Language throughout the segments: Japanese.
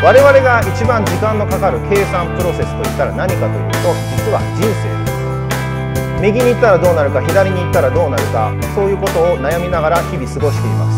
我々が一番時間のかかる計算プロセスといったら何かというと、実は人生です。右に行ったらどうなるか、左に行ったらどうなるか、そういうことを悩みながら日々過ごしています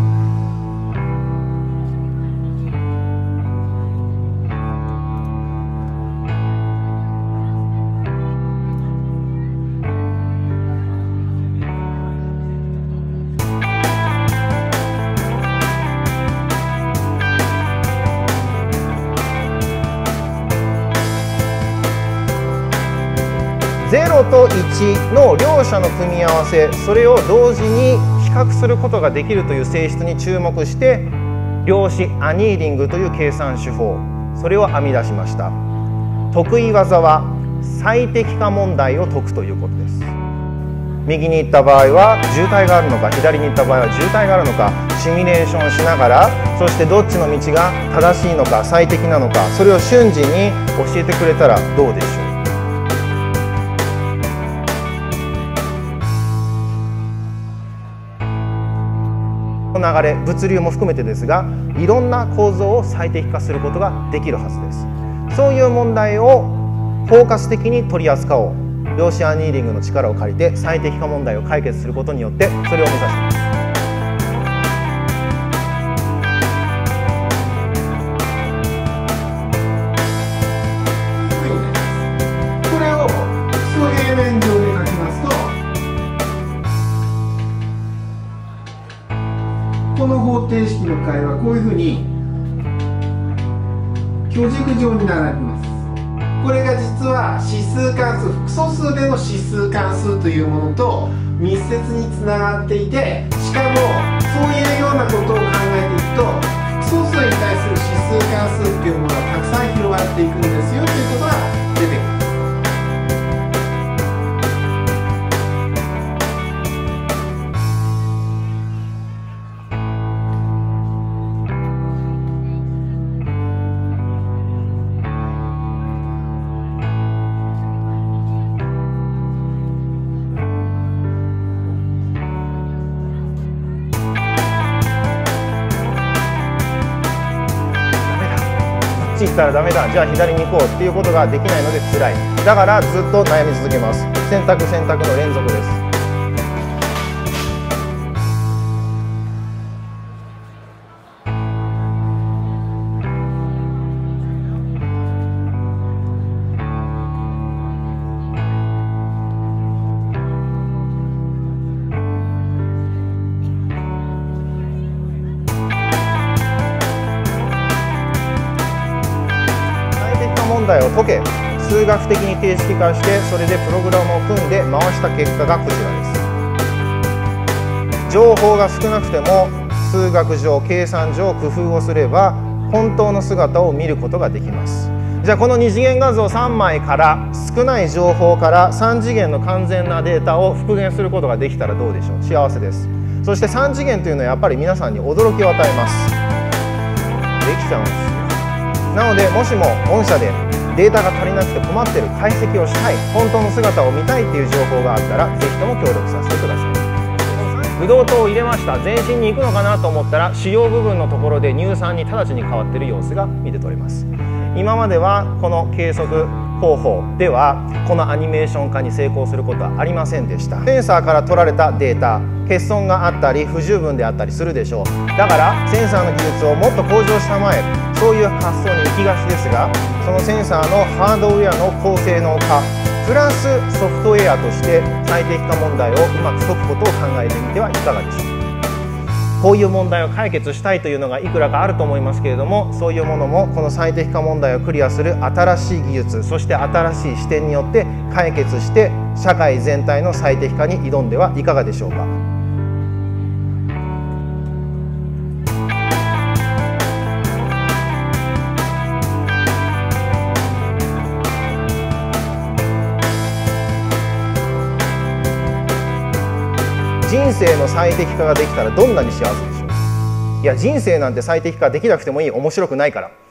。0と1の両者の組み合わせ、それを同時に比較することができるという性質に注目して、量子アニーリングという計算手法、それを編み出しました。得意技は最適化問題を解くということです。右に行った場合は渋滞があるのか、左に行った場合は渋滞があるのか、シミュレーションしながら、そしてどっちの道が正しいのか、最適なのか、それを瞬時に教えてくれたらどうでしょう。流れ、物流も含めてですが、いろんな構造を最適化することができるはずです。そういう問題を包括的に取り扱おう。量子アニーリングの力を借りて最適化問題を解決することによって、それを目指しています。 これを基礎平面上で書きますと、この方程式の解はこういうふうに虚軸状に並びます。これが実は指数関数、複素数での指数関数というものと密接につながっていて、しかもそういうようなことを考えていくと、複素数に対する指数関数っていうものがたくさん広がっていくんですよということが出てくる。 行ったらダメだ、じゃあ左に行こうっていうことができないので辛い。だからずっと悩み続けます。選択選択の連続です。問題を解け、数学的に形式化して、それでプログラムを組んで回した結果がこちらです。情報が少なくても数学上、計算上工夫をすれば本当の姿を見ることができます。じゃあこの2次元画像3枚から少ない情報から3次元の完全なデータを復元することができたらどうでしょう。幸せです。そして3次元というのはやっぱり皆さんに驚きを与えます。できちゃうんですよ。なのでもしも御社でデータが足りなくて困っている、解析をしたい、本当の姿を見たいっていう情報があったらぜひとも協力させてください。ブドウ糖を入れました。全身に行くのかなと思ったら主要部分のところで乳酸に直ちに変わっている様子が見て取れます。今まではこの計測方法ではこのアニメーション化に成功することはありませんでした。センサーから取られたデータ、欠損があったり不十分であったりするでしょう。だからセンサーの技術をもっと向上したまえ、そういう発想に行きがちですが、そのセンサーのハードウェアの高性能化プラスソフトウェアとして最適化問題をうまく解くことを考えてみてはいかがでしょうか。こういう問題を解決したいというのがいくらかあると思いますけれども、そういうものもこの最適化問題をクリアする新しい技術、そして新しい視点によって解決して社会全体の最適化に挑んではいかがでしょうか。人生の最適化ができたらどんなに幸せでしょう。いや、人生なんて最適化できなくてもいい、面白くないから。